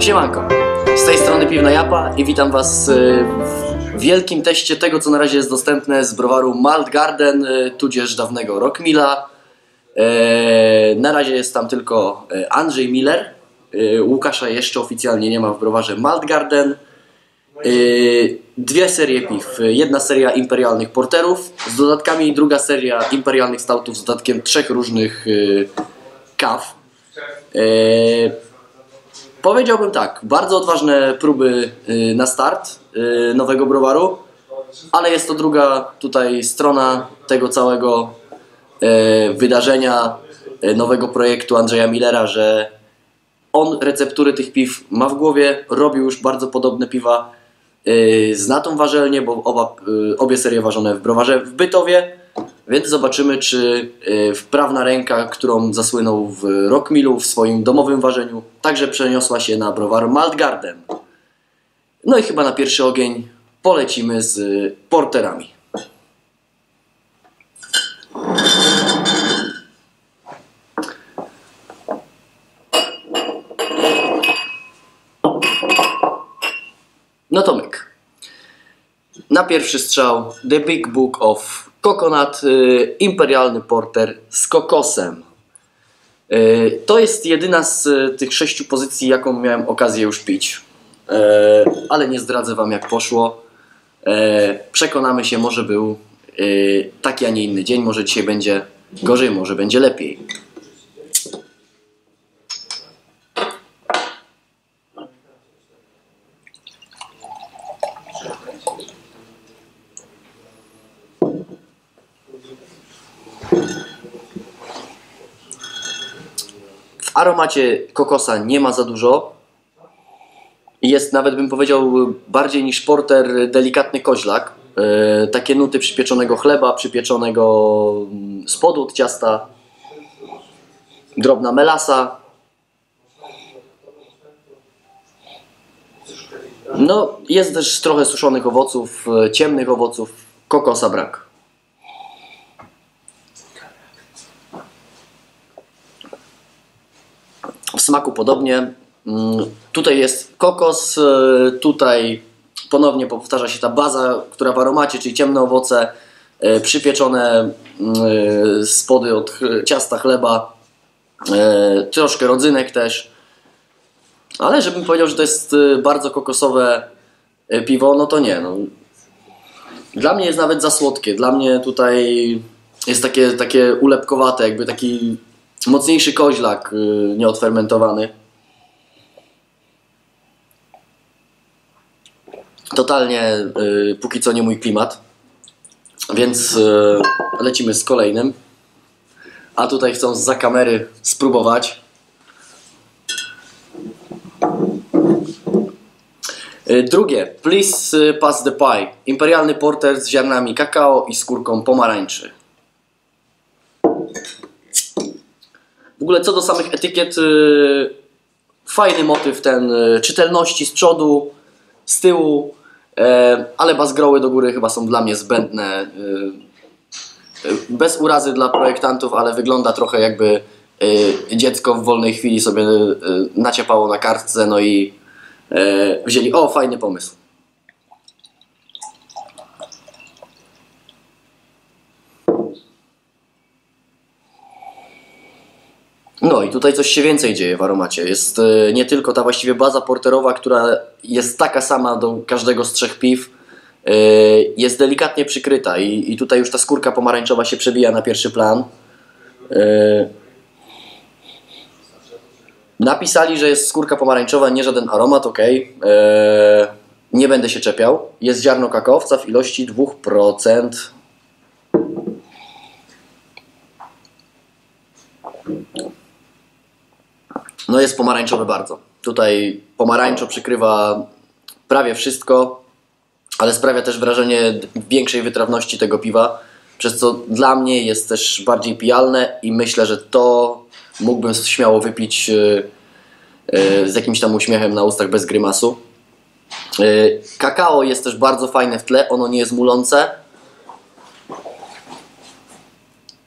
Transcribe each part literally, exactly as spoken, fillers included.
Siemanko, z tej strony Piwna Japa i witam Was w wielkim teście tego, co na razie jest dostępne z browaru Malt Garden, tudzież dawnego Rockmilla. Na razie jest tam tylko Andrzej Miller, Łukasza jeszcze oficjalnie nie ma w browarze Malt Garden. Dwie serie piw, jedna seria imperialnych porterów z dodatkami i druga seria imperialnych stoutów z dodatkiem trzech różnych kaw. Powiedziałbym tak, bardzo odważne próby na start nowego browaru, ale jest to druga tutaj strona tego całego wydarzenia, nowego projektu Andrzeja Millera, że on receptury tych piw ma w głowie, robił już bardzo podobne piwa, zna tą warzelnię, bo oba, obie serie ważone w browarze w Bytowie, więc zobaczymy, czy wprawna ręka, którą zasłynął w Rockmillu, w swoim domowym ważeniu, także przeniosła się na browar Malt Garden. No i chyba na pierwszy ogień polecimy z porterami. No to myk. Na pierwszy strzał The Big Book of Coconut, y, imperialny porter z kokosem. Y, to jest jedyna z y, tych sześciu pozycji, jaką miałem okazję już pić. Y, ale nie zdradzę Wam, jak poszło. Y, przekonamy się, może był y, taki, a nie inny dzień. Może dzisiaj będzie gorzej, może będzie lepiej. W aromacie kokosa nie ma za dużo. Jest nawet, bym powiedział, bardziej niż porter, delikatny koźlak. Yy, takie nuty przypieczonego chleba, przypieczonego spodu od ciasta. Drobna melasa. No, jest też trochę suszonych owoców, ciemnych owoców. Kokosa brak. W smaku podobnie. Tutaj jest kokos, tutaj ponownie powtarza się ta baza, która w aromacie, czyli ciemne owoce, przypieczone spody od ciasta, chleba, troszkę rodzynek też. Ale żebym powiedział, że to jest bardzo kokosowe piwo, no to nie. No. Dla mnie jest nawet za słodkie. Dla mnie tutaj jest takie, takie ulepkowate, jakby taki mocniejszy koźlak nieodfermentowany. Totalnie y, póki co nie mój klimat. Więc y, lecimy z kolejnym. A tutaj chcą zza kamery spróbować. Y, drugie. Please Pass the Pie. Imperialny porter z ziarnami kakao i skórką pomarańczy. W ogóle co do samych etykiet, yy, fajny motyw ten yy, czytelności z przodu, z tyłu, yy, ale bazgroły do góry chyba są dla mnie zbędne. Yy, yy, bez urazy dla projektantów, ale wygląda trochę jakby yy, dziecko w wolnej chwili sobie yy, naciepało na kartce, no i yy, wzięli, o, fajny pomysł. No i tutaj coś się więcej dzieje w aromacie. Jest y, nie tylko ta właściwie baza porterowa, która jest taka sama do każdego z trzech piw, y, jest delikatnie przykryta i, i tutaj już ta skórka pomarańczowa się przebija na pierwszy plan. Y, napisali, że jest skórka pomarańczowa, nie żaden aromat, ok. Y, nie będę się czepiał. Jest ziarno kakaowca w ilości dwa procent. No jest pomarańczowy bardzo. Tutaj pomarańczo przykrywa prawie wszystko, ale sprawia też wrażenie większej wytrawności tego piwa, przez co dla mnie jest też bardziej pijalne i myślę, że to mógłbym śmiało wypić z jakimś tam uśmiechem na ustach bez grymasu. Kakao jest też bardzo fajne w tle, ono nie jest mulące.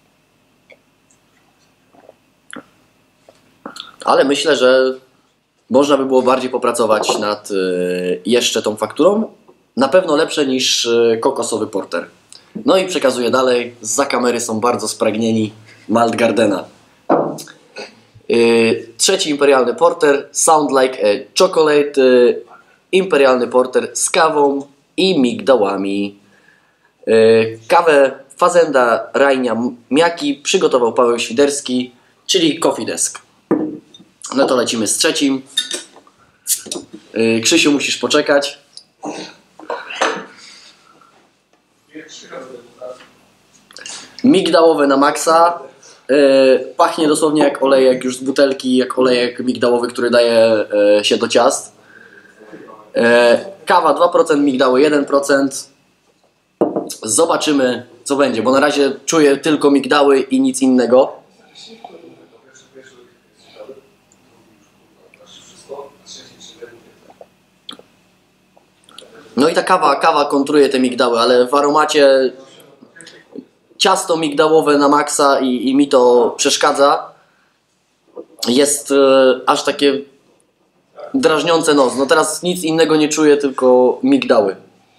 Ale myślę, że Można by było bardziej popracować nad jeszcze tą fakturą. Na pewno lepsze niż kokosowy porter. No i przekazuję dalej. Zza kamery są bardzo spragnieni Malt Gardena. Trzeci imperialny porter, Sound Like a Chocolate. Imperialny porter z kawą i migdałami. Kawę Fazenda Rajnia Miaki przygotował Paweł Świderski, czyli Coffee Desk. No to lecimy z trzecim. Krzysiu, musisz poczekać. Migdałowe na maksa. Pachnie dosłownie jak olejek już z butelki, jak olejek migdałowy, który daje się do ciast. Kawa dwa procent, migdały jeden procent. Zobaczymy, co będzie, bo na razie czuję tylko migdały i nic innego. No i ta kawa, kawa kontruje te migdały, ale w aromacie ciasto migdałowe na maksa i, i mi to przeszkadza. Jest e, aż takie drażniące nos. No teraz nic innego nie czuję, tylko migdały.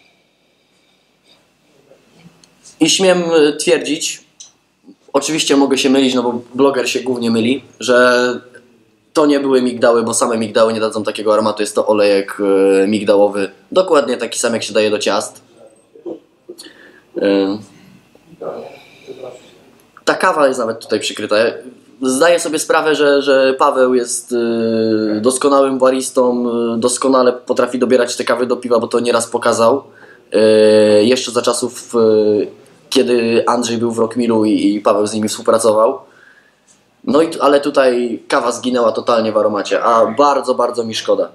I śmiem twierdzić, oczywiście mogę się mylić, no bo bloger się głównie myli, że to nie były migdały, bo same migdały nie dadzą takiego aromatu. Jest to olejek e, migdałowy, dokładnie taki sam jak się daje do ciast. E, ta kawa jest nawet tutaj przykryta. Zdaję sobie sprawę, że, że Paweł jest e, doskonałym baristą, e, doskonale potrafi dobierać te kawy do piwa, bo to nieraz pokazał. E, jeszcze za czasów, e, kiedy Andrzej był w Rockmilu i, i Paweł z nimi współpracował. No i, ale tutaj kawa zginęła totalnie w aromacie, a bardzo, bardzo mi szkoda.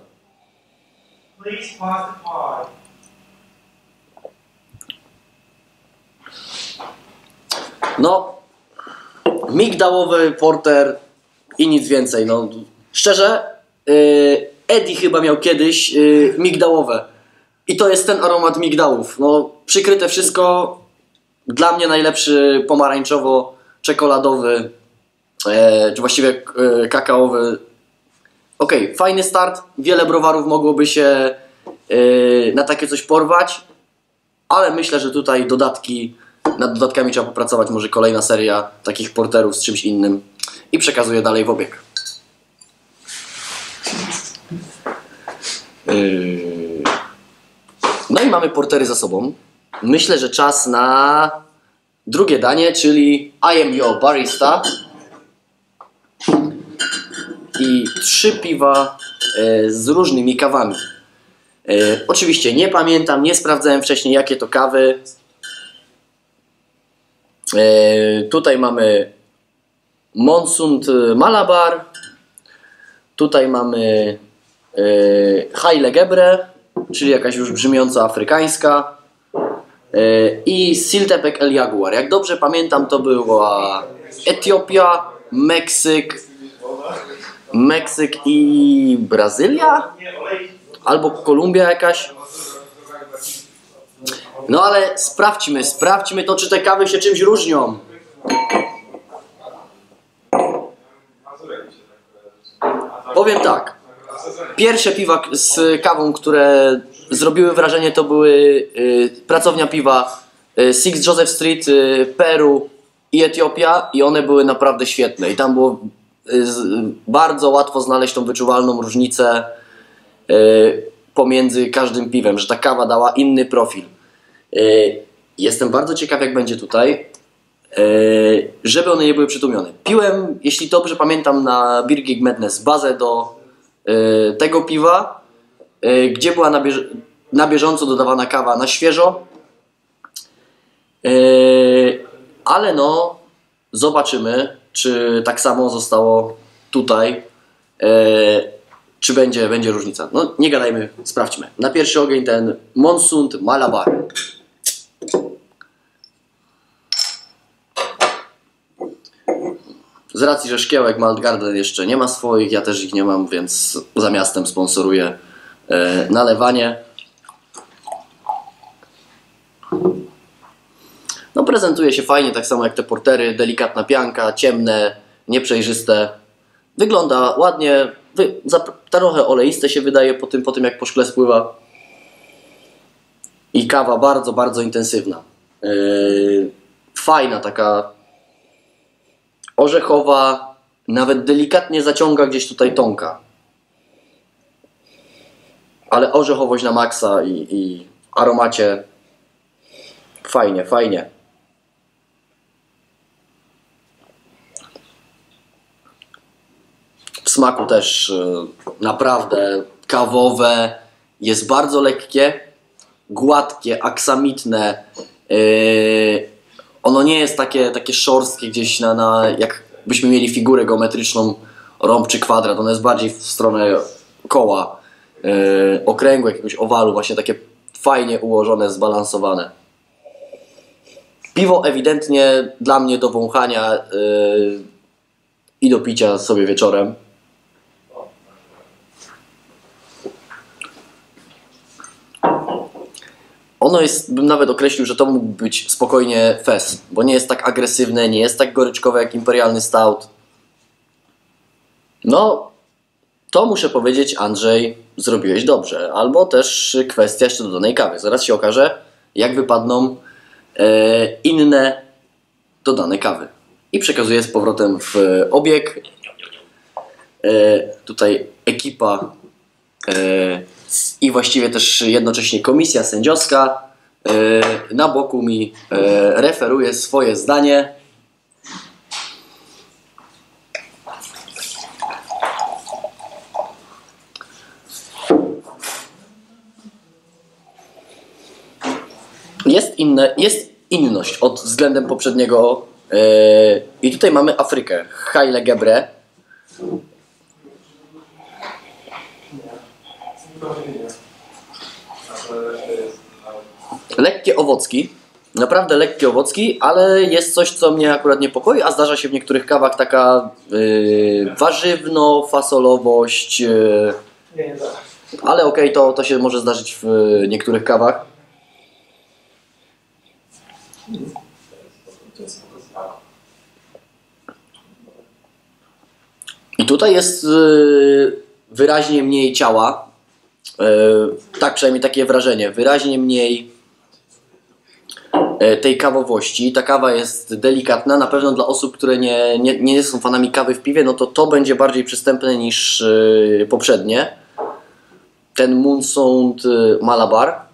No, migdałowy porter i nic więcej. No, szczerze, yy, Eddie chyba miał kiedyś yy, migdałowe i to jest ten aromat migdałów. No, przykryte wszystko, dla mnie najlepszy pomarańczowo-czekoladowy, E, czy właściwie e, kakaowy. Ok, fajny start. Wiele browarów mogłoby się e, na takie coś porwać, ale myślę, że tutaj dodatki, nad dodatkami trzeba popracować. Może kolejna seria takich porterów z czymś innym. I przekazuję dalej w obieg. E, no i mamy portery za sobą. Myślę, że czas na drugie danie, czyli I am your barista. I trzy piwa e, z różnymi kawami. E, oczywiście nie pamiętam, nie sprawdzałem wcześniej, jakie to kawy. E, tutaj mamy Monsund Malabar. Tutaj mamy e, Haile Gebre, czyli jakaś już brzmiąca afrykańska. E, I Siltepek El Jaguar. Jak dobrze pamiętam, to była Etiopia, Meksyk, Meksyk i Brazylia? Albo Kolumbia jakaś? No ale sprawdźmy, sprawdźmy to, czy te kawy się czymś różnią. Powiem tak. Pierwsze piwa z kawą, które zrobiły wrażenie, to były y, pracownia piwa y, Six Joseph Street, y, Peru i Etiopia i one były naprawdę świetne. I tam było bardzo łatwo znaleźć tą wyczuwalną różnicę pomiędzy każdym piwem, że ta kawa dała inny profil. Jestem bardzo ciekaw, jak będzie tutaj, żeby one nie były przytłumione. Piłem, jeśli dobrze pamiętam, na Beer Geek Madness bazę do tego piwa, gdzie była na, bież na bieżąco dodawana kawa na świeżo, ale no zobaczymy, czy tak samo zostało tutaj, e, czy będzie, będzie różnica. No nie gadajmy, sprawdźmy. Na pierwszy ogień ten Monsund Malabar. Z racji, że szkiełek Malt Garden jeszcze nie ma swoich, ja też ich nie mam, więc za miastem sponsoruję e, nalewanie. No prezentuje się fajnie, tak samo jak te portery, delikatna pianka, ciemne, nieprzejrzyste. Wygląda ładnie, wy, za, trochę oleiste się wydaje po tym, po tym jak po szkle spływa. I kawa bardzo, bardzo intensywna. Yy, fajna, taka orzechowa, nawet delikatnie zaciąga gdzieś tutaj tonka. Ale orzechowość na maksa i, i aromacie fajnie, fajnie. W smaku też yy, naprawdę kawowe, jest bardzo lekkie, gładkie, aksamitne. Yy, ono nie jest takie, takie szorstkie gdzieś na, na jakbyśmy mieli figurę geometryczną, rąb czy kwadrat. Ono jest bardziej w stronę koła, yy, okręgu, jakiegoś owalu, właśnie takie fajnie ułożone, zbalansowane. Piwo ewidentnie dla mnie do wąchania yy, i do picia sobie wieczorem. Ono jest, bym nawet określił, że to mógł być spokojnie fez, bo nie jest tak agresywne, nie jest tak goryczkowe jak imperialny stout. No, to muszę powiedzieć, Andrzej, zrobiłeś dobrze. Albo też kwestia jeszcze dodanej kawy. Zaraz się okaże, jak wypadną e, inne dodane kawy. I przekazuję z powrotem w obieg. E, tutaj ekipa e, i właściwie też jednocześnie komisja sędziowska e, na boku mi e, referuje swoje zdanie. Jest, inne, jest inność od względem poprzedniego e, i tutaj mamy Afrykę, Haile Gebre. Lekkie owocki, naprawdę lekkie owocki, ale jest coś, co mnie akurat niepokoi, a zdarza się w niektórych kawach taka yy, warzywno-fasolowość, yy, ale okej, okay, to, to się może zdarzyć w niektórych kawach. I tutaj jest yy, wyraźnie mniej ciała, yy, tak przynajmniej takie wrażenie, wyraźnie mniej yy, tej kawowości. Ta kawa jest delikatna, na pewno dla osób, które nie, nie, nie są fanami kawy w piwie, no to to będzie bardziej przystępne niż yy, poprzednie. Ten Moonsound yy, Malabar.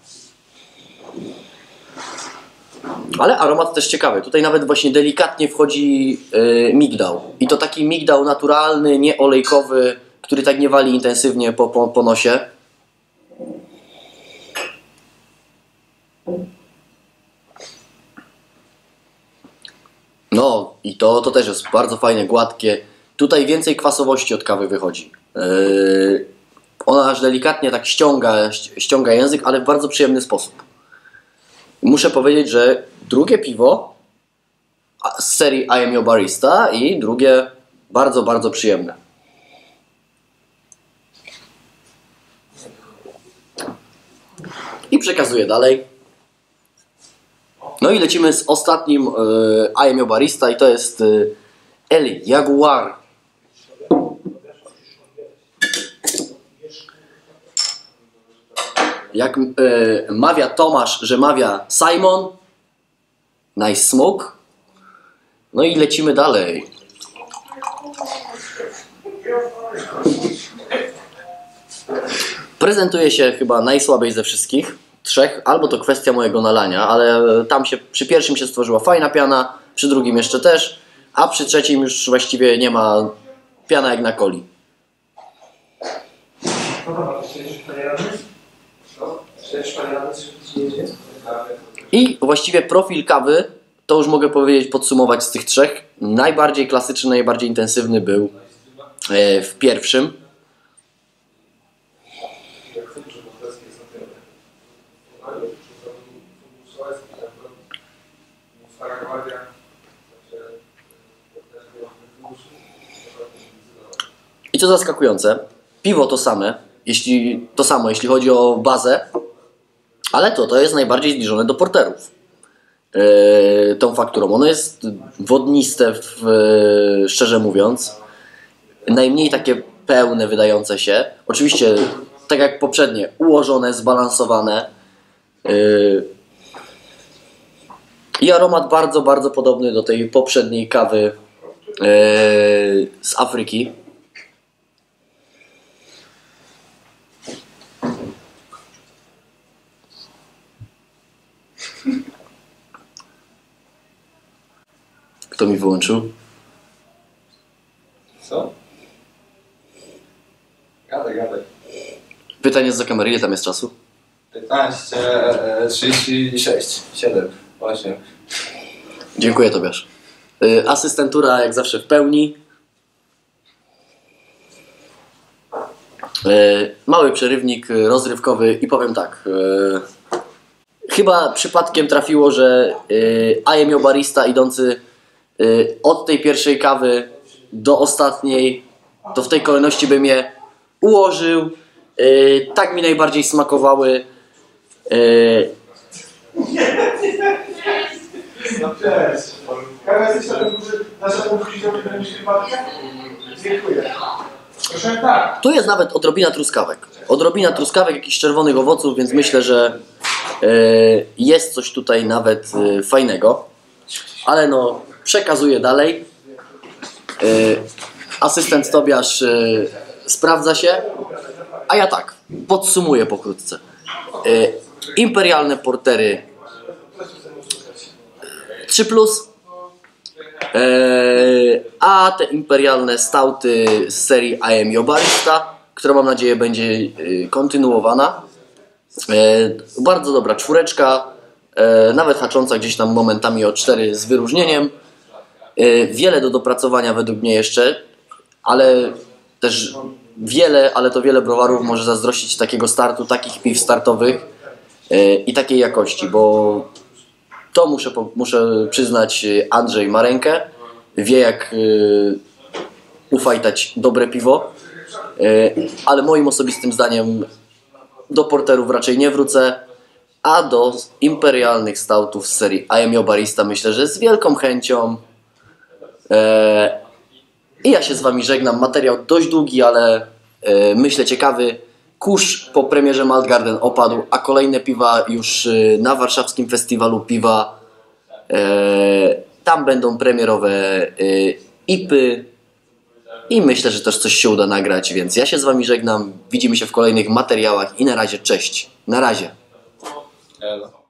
Ale aromat też ciekawy. Tutaj nawet właśnie delikatnie wchodzi yy, migdał. I to taki migdał naturalny, nie olejkowy, który tak nie wali intensywnie po, po, po nosie. No i to, to też jest bardzo fajne, gładkie. Tutaj więcej kwasowości od kawy wychodzi. Yy, ona aż delikatnie tak ściąga, ściąga język, ale w bardzo przyjemny sposób. Muszę powiedzieć, że drugie piwo z serii I Am Your Barista i drugie bardzo, bardzo przyjemne. I przekazuję dalej. No i lecimy z ostatnim y, I Am Your Barista i to jest y, El Jaguar. Jak e, mawia Tomasz, że mawia Simon. Nice smoke. No i lecimy dalej. Prezentuje się chyba najsłabiej ze wszystkich trzech. Albo to kwestia mojego nalania, ale tam się przy pierwszym się stworzyła fajna piana, przy drugim jeszcze też, a przy trzecim już właściwie nie ma piana jak na coli. I właściwie profil kawy, to już mogę powiedzieć, podsumować z tych trzech. Najbardziej klasyczny, najbardziej intensywny był w pierwszym. I co zaskakujące, piwo to same, jeśli, to samo, jeśli chodzi o bazę, ale to, to jest najbardziej zbliżone do porterów. Yy, tą fakturą. Ono jest wodniste, w, yy, szczerze mówiąc. Najmniej takie pełne, wydające się. Oczywiście, tak jak poprzednie, ułożone, zbalansowane. Yy, I aromat bardzo, bardzo podobny do tej poprzedniej kawy yy, z Afryki. Kto mi wyłączył? Co? Gadaj, gadaj. Pytanie z za kamery, ile tam jest czasu? piętnaście, trzydzieści sześć, siedem, osiem. Dziękuję, Tobiasz. Yy, asystentura jak zawsze w pełni. Yy, mały przerywnik rozrywkowy i powiem tak. Yy, chyba przypadkiem trafiło, że yy, Aiemio Barista idący yy, od tej pierwszej kawy do ostatniej, to w tej kolejności bym je ułożył. Yy, tak mi najbardziej smakowały. Yy, No cześć. Kawa jesteś na tym, że naszemu widzom nie będzie Dziękuję. Proszę tak. Tu jest nawet odrobina truskawek. Odrobina truskawek, jakichś czerwonych owoców, więc myślę, że yy, jest coś tutaj nawet yy, fajnego. Ale no, przekazuję dalej. Yy, asystent Tobiasz yy, sprawdza się. A ja tak, podsumuję pokrótce. Yy, imperialne portery trzy plus. Eee, a te imperialne stouty z serii Aiemio Barista, która mam nadzieję będzie e, kontynuowana. E, bardzo dobra czwóreczka, e, nawet hacząca gdzieś tam momentami o cztery z wyróżnieniem. E, wiele do dopracowania według mnie jeszcze, ale też wiele, ale to wiele browarów może zazdrościć takiego startu, takich piw startowych e, i takiej jakości, bo to muszę, muszę przyznać, Andrzej ma rękę, wie jak y, ufajtać dobre piwo, y, ale moim osobistym zdaniem do porterów raczej nie wrócę, a do imperialnych stoutów z serii Aiemio Barista myślę, że z wielką chęcią. Y, I ja się z wami żegnam, materiał dość długi, ale y, myślę ciekawy. Kurz po premierze Malt Garden opadł, a kolejne piwa już na warszawskim festiwalu piwa. E, tam będą premierowe e, I P Y i myślę, że też coś się uda nagrać, więc ja się z wami żegnam. Widzimy się w kolejnych materiałach i na razie cześć. Na razie. Elo.